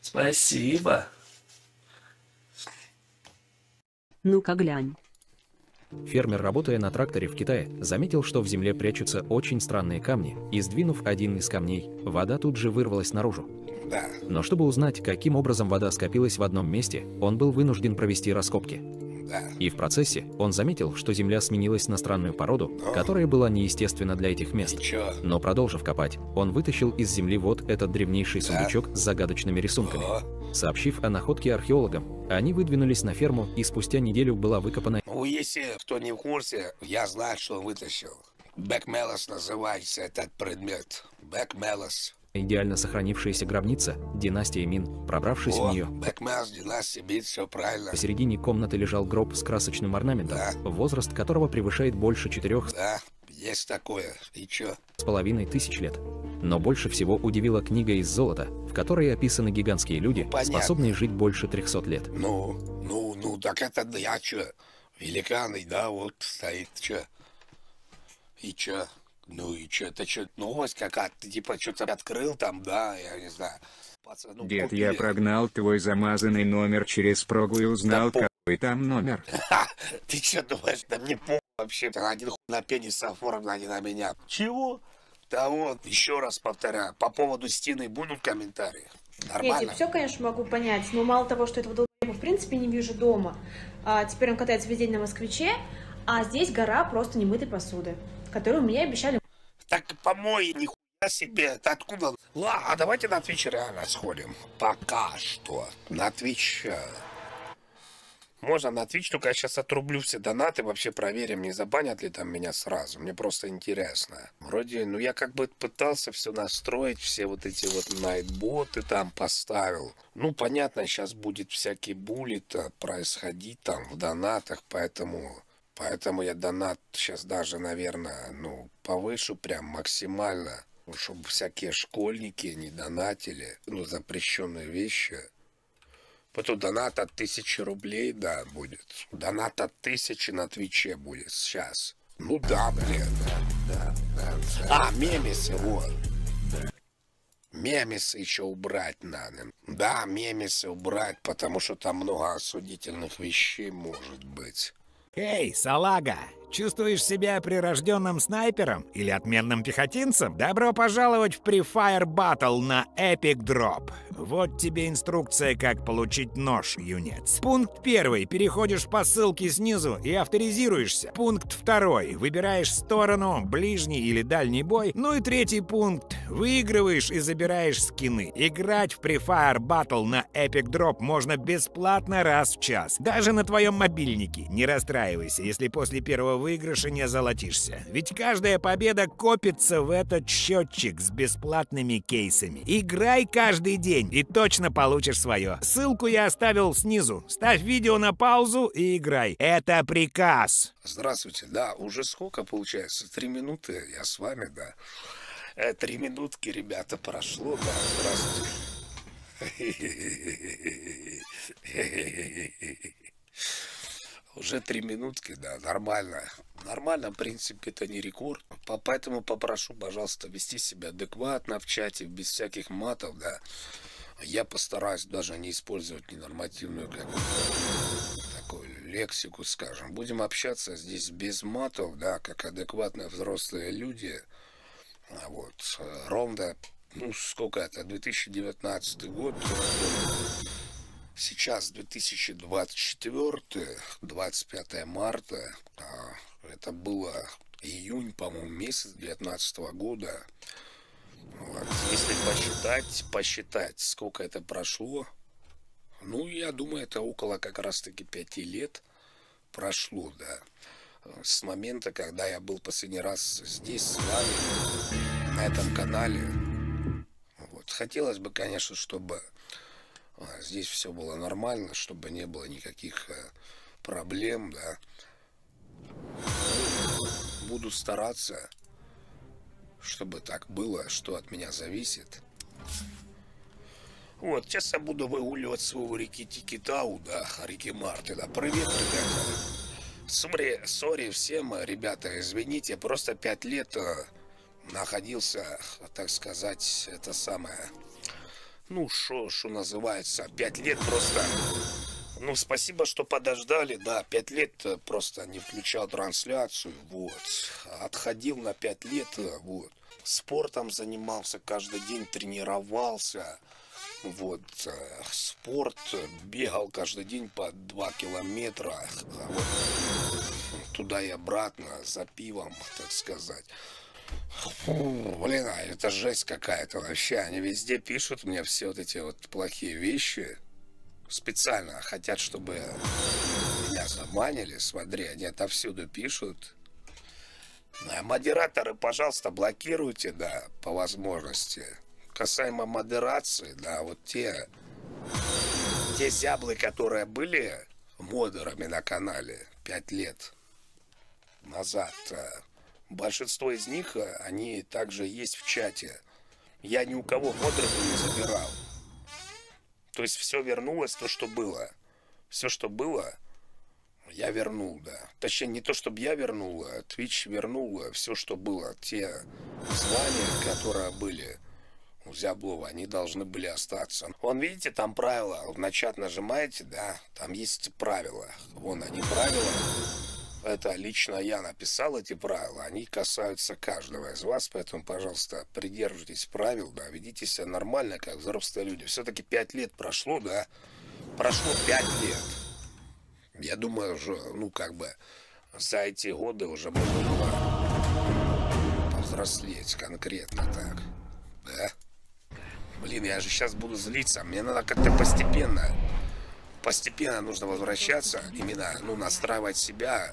Спасибо. Ну-ка глянь. Фермер, работая на тракторе в Китае, заметил, что в земле прячутся очень странные камни, и, сдвинув один из камней, вода тут же вырвалась наружу. Да. Но чтобы узнать, каким образом вода скопилась в одном месте, он был вынужден провести раскопки. Да. И в процессе он заметил, что земля сменилась на странную породу, которая была неестественна для этих мест. Ничего. Но продолжив копать, он вытащил из земли вот этот древнейший сундучок с загадочными рисунками. Сообщив о находке археологам, они выдвинулись на ферму, и спустя неделю была выкопана... Ну, если кто не в курсе, я знаю, что он вытащил. Бэкмелос называется этот предмет. Бэкмелос. идеально сохранившаяся гробница династии Мин. Пробравшись в нее, Бэкмелос, династия Мин, все правильно. посередине комнаты лежал гроб с красочным орнаментом, возраст которого превышает больше 4,5 Да, есть такое. И чё? тысяч лет. Но больше всего удивила книга из золота, в которой описаны гигантские люди, Понятно. способные жить больше 300 лет. Ну, так это я чё? Великаны, да, вот стоит, чё? И чё? Ну и чё, это чё, новость какая-то? Ты типа что-то открыл там, да, я не знаю. Пацану Дед, купили. я прогнал твой замазанный номер через прогу и узнал, Да какой там номер. Ты что думаешь, да мне вообще, один хуй на пенис оформлен, а не на меня. Чего? Да вот, еще раз повторяю, по поводу стены будут комментарии? Нормально? Нет, все, конечно, могу понять, но мало того, что этого долбоеба в принципе не вижу дома, теперь он катается весь день на москвиче, а здесь гора просто немытой посуды, которую мне обещали. Так помой, нихуя себе, это откуда? Ладно, а давайте на Twitch реально сходим. Пока что. На Twitch. Можно на Twitch, только я сейчас отрублю все донаты, вообще проверим, не забанят ли там меня сразу. Мне просто интересно. Вроде, ну я как бы пытался все настроить, все вот эти вот найтботы там поставил. Ну понятно, сейчас будет всякие булли-то происходить там в донатах, поэтому я донат сейчас даже, наверное, ну повышу прям максимально, чтобы всякие школьники не донатили, ну запрещенные вещи. Потом донат от 1000 рублей, да, будет. Донат от 1000 на Твиче будет сейчас. Ну да, блин. Да. А, мемесы, вот. Мемесы еще убрать надо. Да, мемесы убрать, потому что там много осудительных вещей может быть. Эй, салага! Чувствуешь себя прирожденным снайпером или отменным пехотинцем? Добро пожаловать в Free Fire Battle на Epic Drop. Вот тебе инструкция, как получить нож, юнец. Пункт 1. Переходишь по ссылке снизу и авторизируешься. Пункт 2. Выбираешь сторону, ближний или дальний бой. Ну и 3 пункт. Выигрываешь и забираешь скины. Играть в Free Fire Battle на Epic Drop можно бесплатно раз в час. Даже на твоем мобильнике. Не расстраивайся, если после первого выигрыша не золотишься. Ведь каждая победа копится в этот счетчик с бесплатными кейсами. Играй каждый день и точно получишь свое. Ссылку я оставил снизу. Ставь видео на паузу и играй. Это приказ. Здравствуйте, да, уже сколько получается? 3 минуты, я с вами, да. 3 минутки, ребята, прошло, да, здравствуйте. Уже 3 минутки, да, нормально. Нормально, в принципе, это не рекорд. Поэтому попрошу, пожалуйста, вести себя адекватно в чате, без всяких матов, да. Я постараюсь даже не использовать ненормативную такую лексику, скажем. Будем общаться здесь без матов, да, как адекватные взрослые люди. Вот, ровно, ну, сколько это, 2019 год. Сейчас 2024, 25 марта, это было июнь, по-моему, месяц 2019 года. Вот. Если посчитать, сколько это прошло, ну, я думаю, это около как раз-таки 5 лет прошло, да. С момента, когда я был последний раз здесь с вами, на этом канале. Вот. Хотелось бы, конечно, чтобы здесь все было нормально, чтобы не было никаких проблем, да. Буду стараться, чтобы так было, что от меня зависит. Вот, сейчас я буду выгуливать своего реки Тикитау, да, реки Марты, да. Привет, ребята. Сори всем, ребята, извините, просто 5 лет находился, так сказать, это самое... Ну, что называется, 5 лет просто... Ну, спасибо, что подождали, да, 5 лет просто не включал трансляцию, вот. Отходил на 5 лет, вот. Спортом занимался, каждый день тренировался, вот. Спорт, бегал каждый день по 2 километра, вот. Туда и обратно, за пивом, так сказать. Фу, блин, это жесть какая-то вообще, они везде пишут мне все вот эти вот плохие вещи. Специально хотят, чтобы меня забанили. Смотри, они отовсюду пишут. Модераторы, пожалуйста, блокируйте, да, по возможности. Касаемо модерации, да, вот те зяблы, которые были модерами на канале 5 лет назад, большинство из них, они также есть в чате. Я ни у кого модеров не забирал. То есть все вернулось, то, что было. Все, что было, я вернул, да. Точнее, не то, чтобы я вернул, а Twitch вернул все, что было. Те звания, которые были у Зяблова, они должны были остаться. Вон, видите, там правила. На чат нажимаете, да, там есть правила. Вон они правила. Это лично я написал эти правила. Они касаются каждого из вас. Поэтому, пожалуйста, придерживайтесь правил, да, ведите себя нормально, как взрослые люди. Все-таки 5 лет прошло, да. Прошло 5 лет. Я думаю, уже, ну, как бы, за эти годы уже можно было повзрослеть конкретно так. Да? Блин, я же сейчас буду злиться. Мне надо как-то постепенно нужно возвращаться. Именно, ну, настраивать себя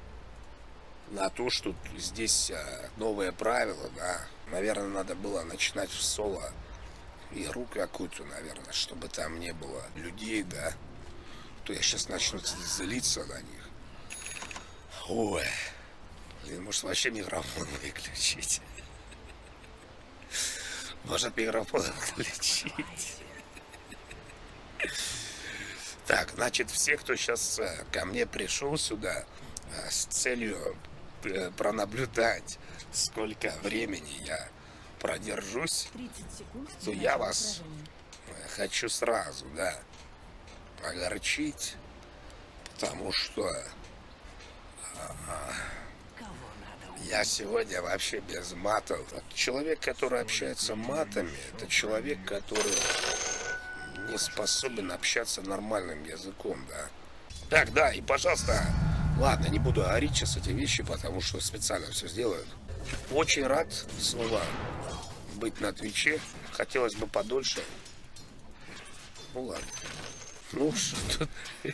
на то, что здесь новые правила, да. Наверное, надо было начинать в соло игру какую-то, наверное, чтобы там не было людей, да. То я сейчас начну злиться на них. Ой. Блин, может вообще микрофон выключить? Может микрофон выключить? Так, значит, все, кто сейчас ко мне пришел сюда с целью пронаблюдать, сколько времени я продержусь, то я вас хочу сразу, да, огорчить, потому что я сегодня вообще без матов. Человек, который общается матами, это человек, который не способен общаться нормальным языком, да. Так, да, и пожалуйста, ладно, не буду говорить сейчас эти вещи, потому что специально все сделают. Очень рад снова быть на Твиче. Хотелось бы подольше. Ну ладно. Ну что тут?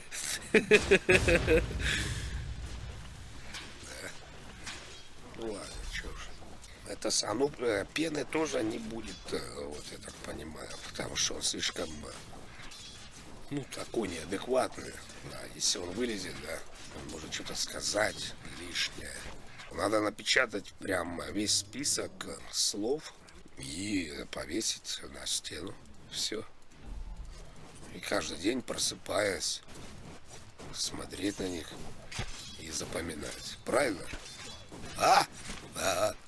Ну ладно, что ж. Это ну, пены тоже не будет, вот я так понимаю, потому что он слишком, ну, такой неадекватный. Да, если он вылезет, да, он может что-то сказать лишнее. Надо напечатать прям весь список слов и повесить на стену. Все. И каждый день, просыпаясь, смотреть на них и запоминать. Правильно? Да.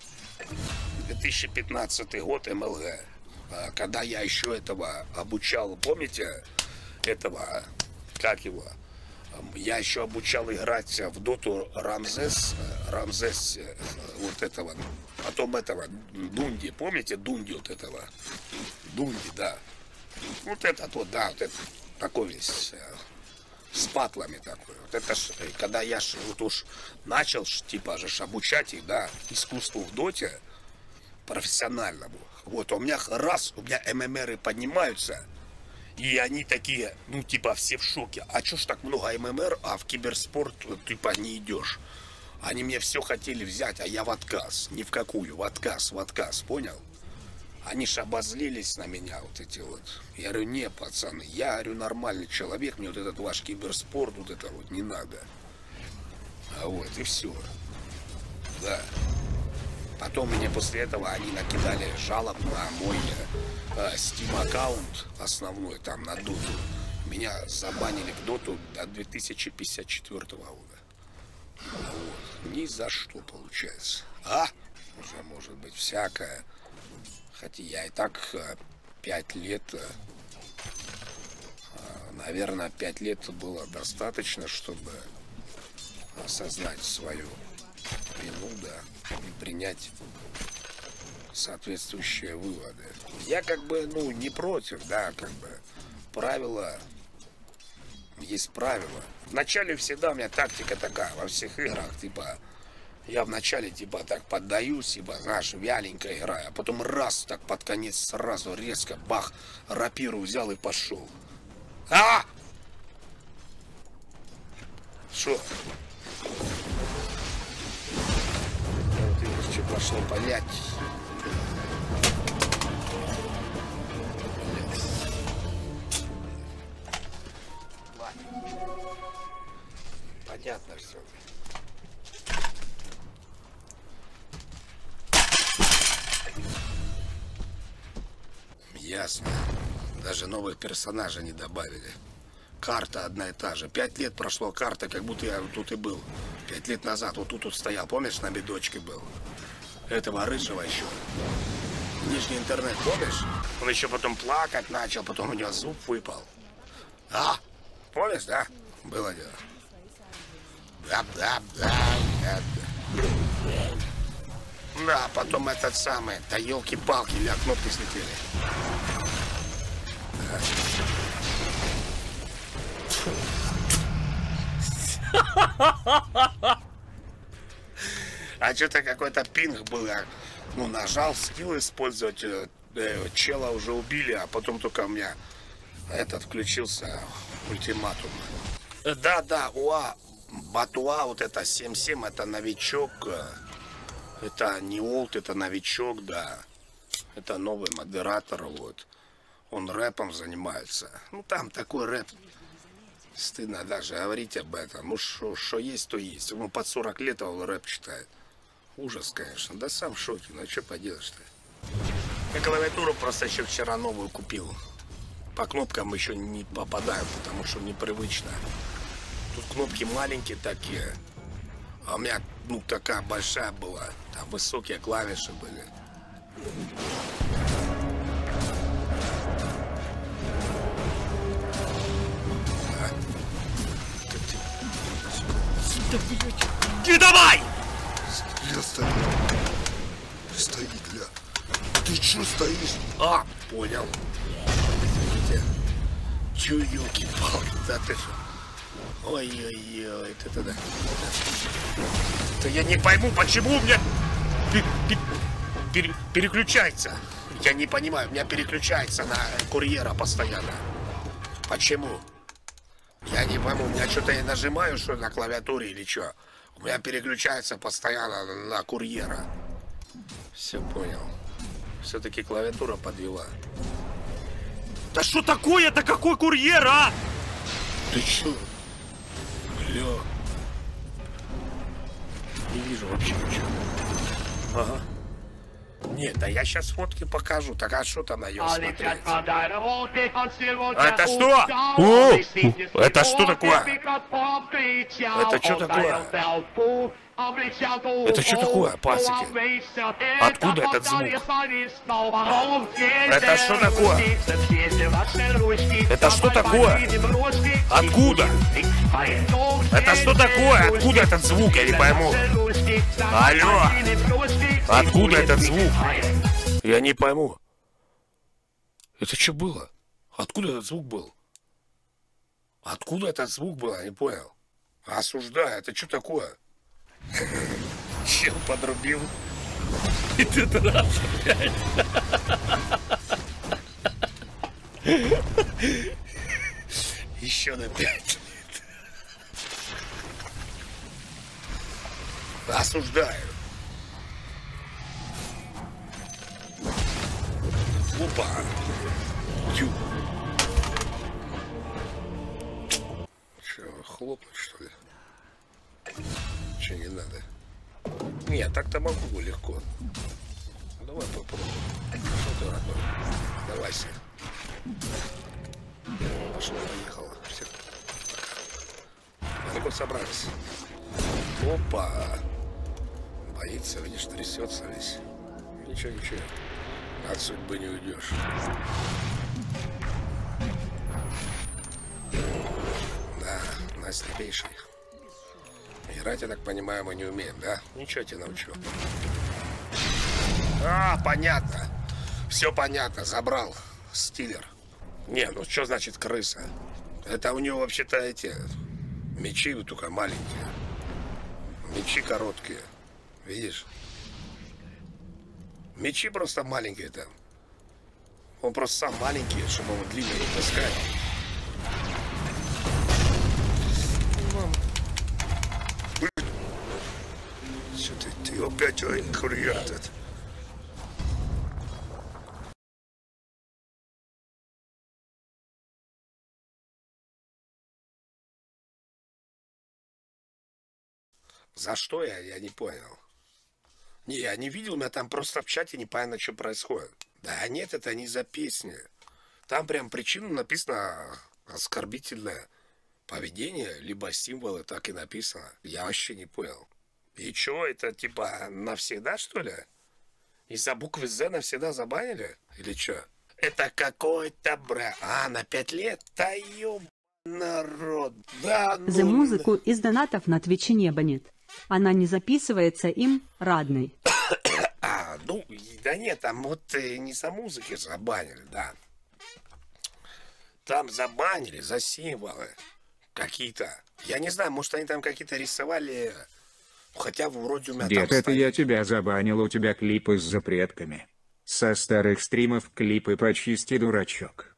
2015 год МЛГ. Когда я еще этого обучал, помните, этого, как его? Я еще обучал играть в доту Рамзес, вот этого, потом этого, Дунди, помните Дунди вот этого? Дунди, да. Вот этот вот, да, вот этот, такой весь, с патлами такой. Вот это ж, когда я вот уж начал, типа же, обучать их, да, искусству в доте, профессиональному. Вот, у меня ММРы поднимаются, и они такие, ну, типа, все в шоке. А чё ж так много ММР, а в киберспорт, типа, не идешь? Они мне все хотели взять, а я в отказ. Ни в какую, в отказ, понял? Они ж обозлились на меня, вот эти вот. Я говорю, не, пацаны, я говорю, нормальный человек, мне вот этот ваш киберспорт, вот это вот не надо. А вот, и все. Да. Потом мне после этого они накидали жалоб на мой Steam аккаунт основной, там, на доту. Меня забанили в доту до 2054 года. Вот. Ни за что, получается. Уже может быть всякое. Хотя я и так 5 лет. Наверное, 5 лет было достаточно, чтобы осознать свою вину, да, и принять соответствующие выводы. Я как бы, ну, не против, да, как бы. Правила есть правила. Вначале всегда у меня тактика такая во всех играх, типа, я вначале, типа, так поддаюсь, типа, знаешь, вяленько играю, а потом раз, так под конец сразу резко, бах, рапиру взял и пошел. А! Шо? Вот видишь, что пошло палять. Понятно все. Ясно. Даже новых персонажей не добавили. Карта одна и та же. 5 лет прошло, карта, как будто я тут и был. 5 лет назад вот тут стоял. Помнишь, на бедочке был? Этого рыжего еще. Нижний интернет, помнишь? Он еще потом плакать начал, потом у него зуб выпал. А? Помнишь, да? Было дело. Да, потом этот самый. Да елки-палки, ля, кнопки слетели. А что-то какой-то пинг был. Ну, нажал скилл использовать. Чела уже убили, а потом только у меня этот включился ультиматум. Да, уа. Батуа, вот это 7-7, это новичок. Это не олд, это новичок, да. Это новый модератор, вот. Он рэпом занимается. Ну, там такой рэп. Стыдно даже говорить об этом. Ну, что есть, то есть. Ему под 40 лет, а он рэп читает. Ужас, конечно. Да сам в шоке. Ну, что поделаешь-то? Я клавиатуру просто еще вчера новую купил. По кнопкам еще не попадаю, потому что непривычно. Тут кнопки маленькие такие. А у меня, ну, такая большая была. Там высокие клавиши были. Не давай! Гля, стоит. Стоит, гля. Ты чё стоишь? А, понял. Чё, ёлки-палки, да ты же. Ой-ой-ой, это да. Да я не пойму, почему у меня переключается. Я не понимаю, у меня переключается на курьера постоянно. Почему? Я не пойму, у меня что-то я нажимаю, что на клавиатуре или что. У меня переключается постоянно на курьера. Все понял. Все-таки клавиатура подвела. Да что такое-то? Какой курьер, а? Ты что? Бля. Не вижу вообще ничего. Ага. Нет, да я сейчас фотки покажу. Так а что там на ее смотреть? А это что? О, это что такое? Это что такое? Это что такое, пасеки? Откуда этот звук? Это что такое? Это что такое? Откуда? Это что такое? Откуда этот звук? Я не пойму. Алло! Откуда этот звук? Я не пойму. Это что было? Откуда этот звук был? Откуда этот звук был? Я не понял. Осуждаю. Это что такое? Чел подрубил. И ты раз опять. Еще на 5 лет. Осуждаю. Опа. Тю. Че, хлопнуть что ли? Че не надо? Нет, так-то могу легко. Давай попробуем. Что ты, родной? Давайся. Пошло, поехало. Все. Ну-ка, собрались. Опа. Боится, видишь, трясется весь. Ничего, ничего. От судьбы не уйдешь. Да, нас слабейший. Играть, я так понимаю, мы не умеем, да? Ничего тебе научу. А, понятно. Все понятно, забрал. Стиллер. Не, ну что значит крыса? Это у него вообще-то эти мечи вот только маленькие. Мечи короткие. Видишь? Мечи просто маленькие там. Он просто сам маленький, чтобы его длинно не таскать. Что ты опять хурьят? За что я не понял. Не, я не видел, у меня там просто в чате непонятно, что происходит. Да нет, это не за песни. Там прям причина написано оскорбительное поведение, либо символы, так и написано. Я вообще не понял. И что, это типа навсегда, что ли? Из-за буквы «З» навсегда забанили? Или что? Это какой-то А, на 5 лет? Да ёб народ. Да ну... За музыку из донатов на Твиче не банит. Она не записывается им, радный. А, ну, да нет, там вот не за музыки забанили, да. Там забанили за символы какие-то. Я не знаю, может они там какие-то рисовали, хотя вроде у меня Дед, там это стоит. я тебя забанил, у тебя клипы с запретками. Со старых стримов клипы почисти, дурачок.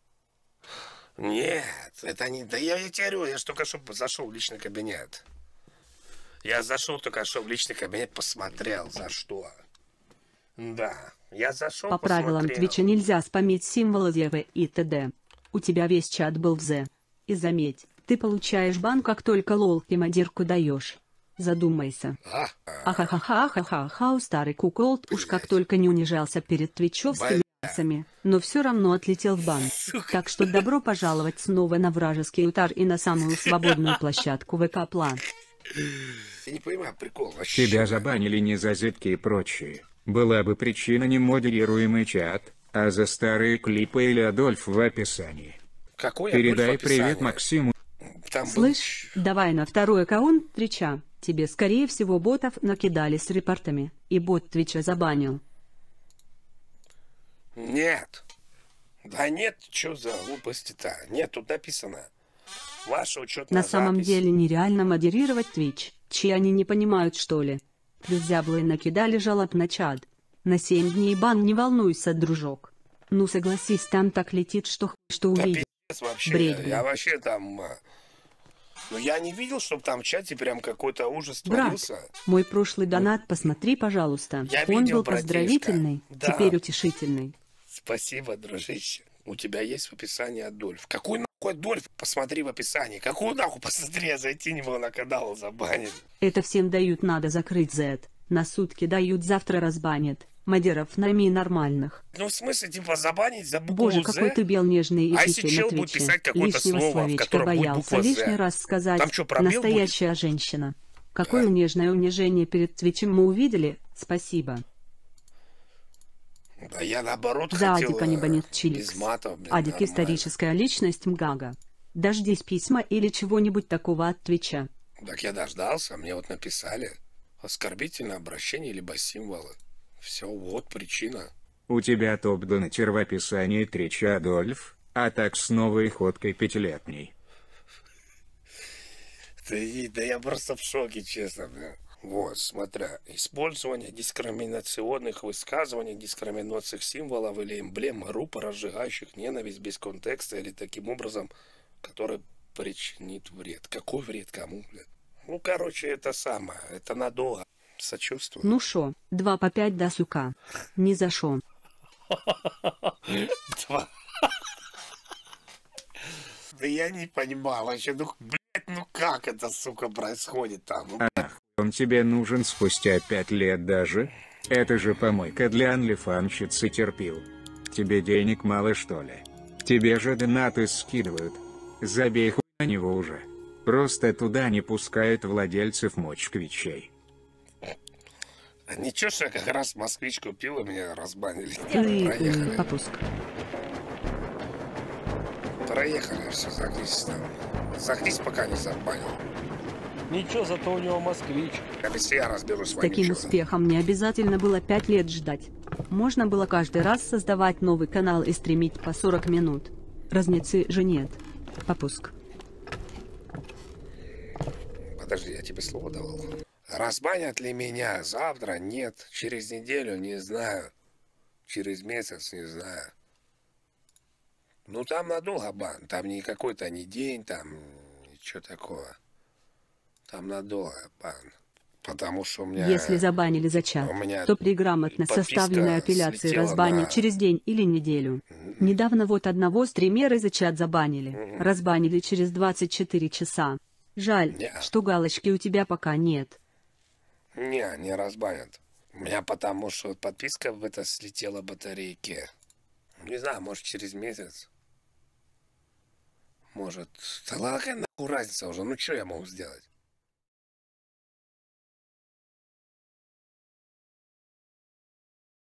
Нет, это не... Да я тебе говорю, я же только что зашел в личный кабинет. Я зашел только что в личный кабинет, посмотрел, за что. Да, я зашел, По правилам посмотрел. Твича нельзя спамить символы ЕВ и т.д. У тебя весь чат был в З. И заметь, ты получаешь бан, как только лолки модирку даешь. Задумайся. Ахахаха, старый куколд уж как только не унижался перед твичевскими ***сами, но все равно отлетел в бан. Так что добро пожаловать снова на вражеский утар и на самую свободную площадку ВК План. Я не понимаю прикол вообще. Тебя забанили не за зетки и прочие. Была бы причина не модерируемый чат, а за старые клипы или Адольф в описании. Какой Передай Адольф в описании? привет Максиму. Там был- Слышь, давай на второй аккаунт Твича. Тебе, скорее всего, ботов накидали с репортами, и бот Твича забанил. Нет. Да нет, что за глупости-то? Нет, тут написано. Ваша учетная На самом запись. деле нереально модерировать Twitch, чьи они не понимают, что ли. Плюс зяблы накидали жалоб на чат. На 7 дней бан, не волнуйся, дружок. Ну согласись, там так летит, что Да увидишь. пиздец вообще. Бредь, Я блин. вообще там... Ну я не видел, чтобы там в чате прям какой-то ужас Брат, творился. мой прошлый донат посмотри, пожалуйста. Я Он видел, был братишка. поздравительный, Да. теперь утешительный. Спасибо, дружище. У тебя есть в описании Адольф. Какой нахуй Адольф? Посмотри в описании. Какую нахуй посмотри, я зайти не мог на канал, забанили. Это всем дают, надо закрыть Z. На сутки дают, завтра разбанят. Модеров найми нормальных. Ну в смысле, типа забанить за букву Боже, «З»? какой ты бел нежный и А если тихий на чел будет Твиче. писать какое-то Лишнего слово, в словечка котором будет боялся буква «З»? лишний раз сказать. Там что, пробел Настоящая женщина. Какое нежное унижение перед Твичем мы увидели. Спасибо. Да я наоборот За хотел Адика не банит Чиликс. без матов, блин, Адик нормально. историческая личность Мгага. Дождись письма или чего-нибудь такого от Твича. Так я дождался, мне вот написали. Оскорбительное обращение либо символы. Все, вот причина. У тебя топ-донатер в описании Твича Адольф, а так с новой ходкой 5-летней. Да я просто в шоке, честно. Бля. Вот, смотря. Использование дискриминационных высказываний, дискриминационных символов или эмблем, групп, разжигающих ненависть без контекста или таким образом, который причинит вред. Какой вред кому, блядь? Ну, короче, это самое. Это надолго. Сочувствую. Ну шо, 2 по 5 да сука. Ни за шо. Два. Да я не понимаю вообще, ну, блядь, ну как это, сука, происходит там? Ну, Он тебе нужен спустя 5 лет даже? Это же помойка для анлифанщицы терпил. Тебе денег мало, что ли? Тебе же донаты скидывают. Забей хуй на него уже. Просто туда не пускают владельцев москвичей. Ничего, что я как раз москвич купил, и меня разбанили. Проехали. Попуск. Проехали, все, загнись там. Загнись, пока не забанил. Ничего, зато у него москвич. А если я разберусь с С вами, таким успехом не обязательно было 5 лет ждать. Можно было каждый раз создавать новый канал и стримить по 40 минут. Разницы же нет. Попуск. Подожди, я тебе слово давал. Разбанят ли меня завтра? Нет. Через неделю? Не знаю. Через месяц? Не знаю. Ну, там надолго бан. Там не какой-то не день, там ничего такого. Там надолго бан. Потому что у меня... Если забанили за чат, то при грамотно составленной апелляции разбанят через день или неделю. Недавно вот одного стримера за чат забанили. Разбанили через 24 часа. Жаль, что галочки у тебя пока нет. Не разбанят. У меня потому что подписка в это слетела батарейки. Не знаю, может через месяц. Может... Да ладно, какая нахуй разница уже? Ну что я могу сделать?